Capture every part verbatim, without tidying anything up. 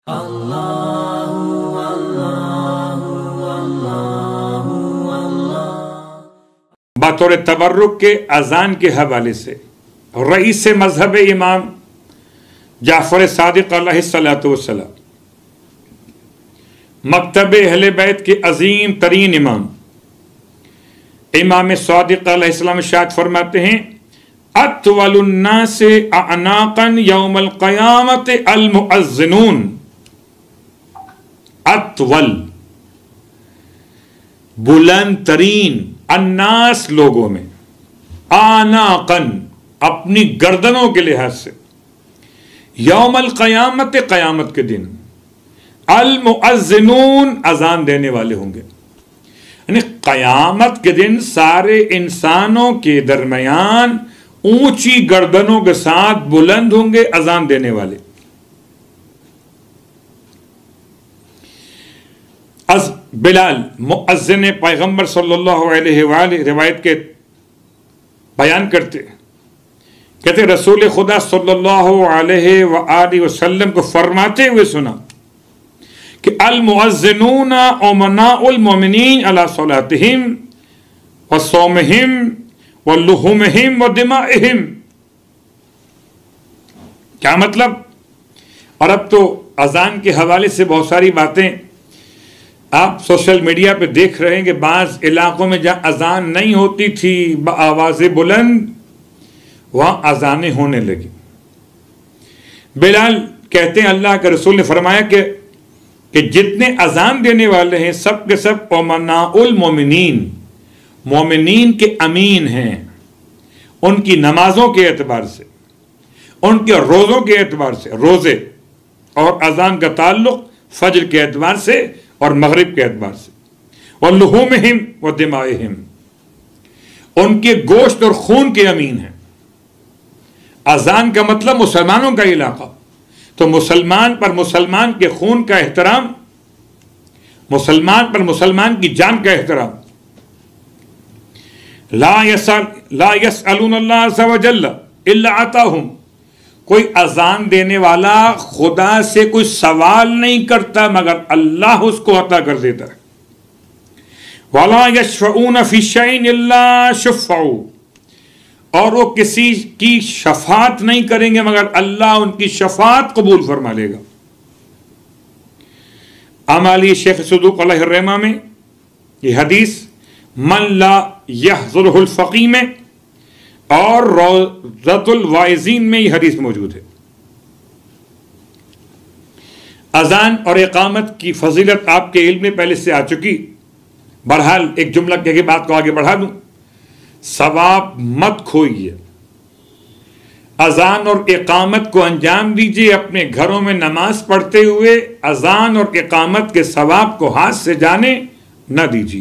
بطور تبرک کے اذان کے حوالے سے رئیس مذہب امام جعفر صادق علیہ الصلوۃ والسلام، مکتب اہل بیت کے عظیم ترین امام امام صادق علیہ السلام ارشاد فرماتے ہیں، اطول الناس اعناقا یوم القیامت المؤذنون۔ اطول بلند ترین، الناس لوگوں میں، اعناقاً اپنی گردنوں کے لحاظ سے، یوم القیامت قیامت کے دن، المؤذنون اذان دینے والے ہوں گے، یعنی قیامت کے دن سارے انسانوں کے درمیان اونچی گردنوں کے ساتھ بلند ہوں گے اذان دینے والے۔ از بلال مؤذن پیغمبر صلی اللہ علیہ وآلہ روایت کے بیان کرتے کہتے رسول خدا صلی اللہ علیہ وآلہ وسلم کو فرماتے ہوئے سنا کہ المؤذنون امناء المؤمنین علی صلاتہم وصومہم ولحومہم ودمائہم۔ کیا مطلب؟ اور اب تو اذان کے حوالے سے بہت ساری باتیں آپ سوشل میڈیا پہ دیکھ رہے ہیں کہ بعض علاقوں میں جہاں اذان نہیں ہوتی تھی بآواز بلند، وہاں اذانیں ہونے لگی۔ بلال کہتے ہیں اللہ کے رسول نے فرمایا کہ کہ جتنے اذان دینے والے ہیں سب کے سب امناء المومنین، مومنین کے امین ہیں، ان کی نمازوں کے اعتبار سے، ان کے روزوں کے اعتبار سے، روزے اور اذان کا تعلق فجر کے اعتبار سے اور مغرب کے اعتبار سے، وَلُحُومِهِمْ وَدِمَائِهِمْ، ان کے گوشت اور خون کے امین ہیں۔ اذان کا مطلب مسلمانوں کا علاقہ، تو مسلمان پر مسلمان کے خون کا احترام، مسلمان پر مسلمان کی جان کا احترام۔ لا يسأل لا يسألون اللہ عز وجل الا عطاہم، کوئی اذان دینے والا خدا سے کوئی سوال نہیں کرتا مگر اللہ اس کو عطا کر دیتا ہے۔ وَلَا يَشْفَعُونَ فِي شَيْءٍ إِلَّا شَفَّعُوا، اور وہ کسی کی شفاعت نہیں کریں گے مگر اللہ ان کی شفاعت قبول فرما لے گا۔ امالی شیخ صدوق علیہ الرحمہ میں یہ حدیث من لا یحضرہ الفقی میں اور روضۃ الواعظین میں یہ حدیث موجود ہے۔ اذان اور اقامت کی فضیلت آپ کے علم میں پہلے سے آ چکی، بہرحال ایک جملہ کہہ کے بات کو آگے بڑھا دوں، ثواب مت کھوئیے، اذان اور اقامت کو انجام دیجیے، اپنے گھروں میں نماز پڑھتے ہوئے اذان اور اقامت کے ثواب کو ہاتھ سے جانے نہ دیجیے۔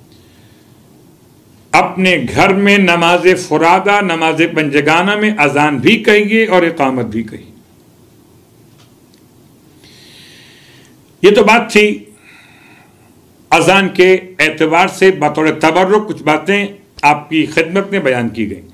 اپنے گھر میں نماز فرادہ، نماز پنجگانہ میں اذان بھی کہیے اور اقامت بھی کہیے۔ یہ تو بات تھی اذان کے اعتبار سے بطور تبرک کچھ باتیں آپ کی خدمت میں بیان کی گئیں۔